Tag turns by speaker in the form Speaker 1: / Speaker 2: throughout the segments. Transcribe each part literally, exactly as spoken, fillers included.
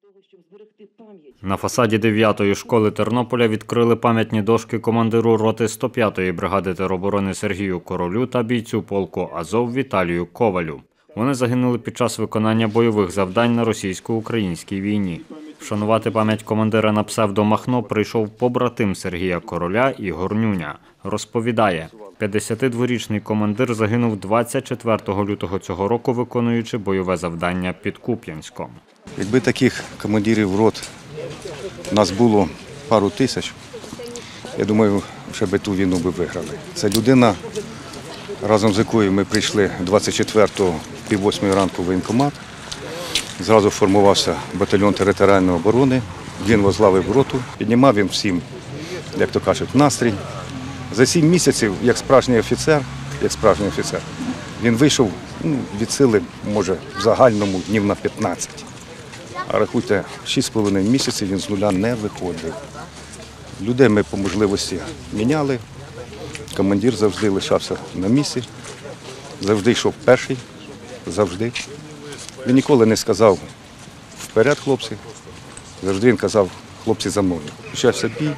Speaker 1: На фасаді дев'ятої школи Тернополя відкрили пам'ятні дошки командиру роти сто п'ятої бригади тероборони Сергію Королю та бійцю полку «Азов» Віталію Ковалю. Вони загинули під час виконання бойових завдань на російсько-українській війні. Вшанувати пам'ять командира на псевдо Махно прийшов побратим Сергія Короля Ігор Нюня. Розповідає, п'ятдесятидворічний командир загинув двадцять четвертого лютого цього року, виконуючи бойове завдання під Куп'янськом.
Speaker 2: Якби таких командирів рот у нас було пару тисяч, я думаю, вже би ту війну би виграли. Це людина, разом з якою ми прийшли двадцять четвертого в пів восьмої ранку в воєнкомат. Зразу формувався батальйон територіальної оборони, він возглавив роту, піднімав він всім, як то кажуть, настрій. За сім місяців, як справжній офіцер, як справжній офіцер, він вийшов ну, від сили, може, в загальному днів на п'ятнадцять. А рахуйте, шість з половиною місяців він з нуля не виходив. Людей ми по можливості міняли, командир завжди лишався на місці, завжди йшов перший, завжди. Він ніколи не сказав «вперед, хлопці», завжди він казав «хлопці за мною». Почався бій.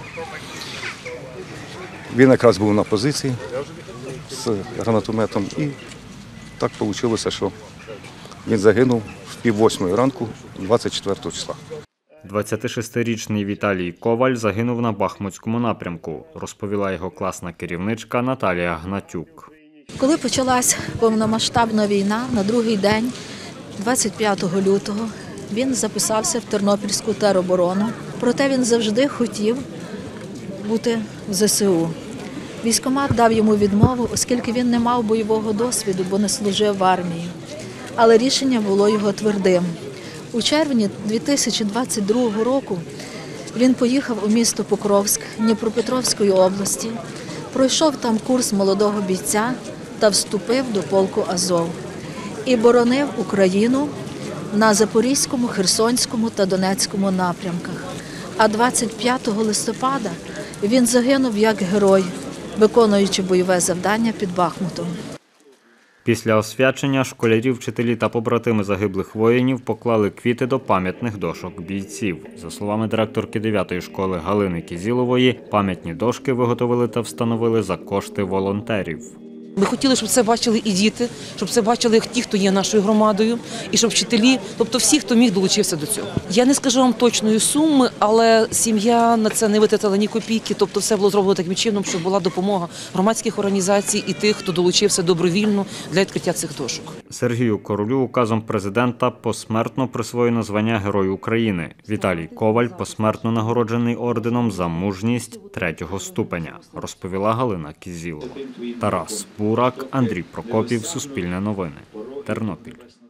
Speaker 2: Він якраз був на позиції з гранатометом і так вийшло, що він загинув в пів восьмої ранку двадцять четвертого числа.
Speaker 1: двадцятишестирічний Віталій Коваль загинув на Бахмутському напрямку, розповіла його класна керівничка Наталія Гнатюк.
Speaker 3: Коли почалась повномасштабна війна, на другий день, двадцять п'ятого лютого, він записався в Тернопільську тероборону. Проте він завжди хотів бути в зе се у. Військкомат дав йому відмову, оскільки він не мав бойового досвіду, бо не служив в армії. Але рішення було його твердим. У червні дві тисячі двадцять другого року він поїхав у місто Покровськ Дніпропетровської області, пройшов там курс молодого бійця та вступив до полку «Азов». І боронив Україну на Запорізькому, Херсонському та Донецькому напрямках. А двадцять п'ятого листопада він загинув як герой, виконуючи бойове завдання під Бахмутом.
Speaker 1: Після освячення школярі, вчителі та побратими загиблих воїнів поклали квіти до пам'ятних дошок бійців. За словами директорки дев'ятої школи Галини Кізілової, пам'ятні дошки виготовили та встановили за кошти волонтерів.
Speaker 4: Ми хотіли, щоб це бачили і діти, щоб це бачили ті, хто є нашою громадою, і щоб вчителі, тобто всі, хто міг, долучився до цього. Я не скажу вам точної суми, але сім'я на це не витратила ні копійки, тобто все було зроблено таким чином, щоб була допомога громадських організацій і тих, хто долучився добровільно для відкриття цих дошок.
Speaker 1: Сергію Королю указом президента посмертно присвоєно звання Герой України. Віталій Коваль посмертно нагороджений орденом за мужність третього ступеня, розповіла Галина Кізілова. Тарас Бурак, Андрій Прокопів, Суспільне новини, Тернопіль.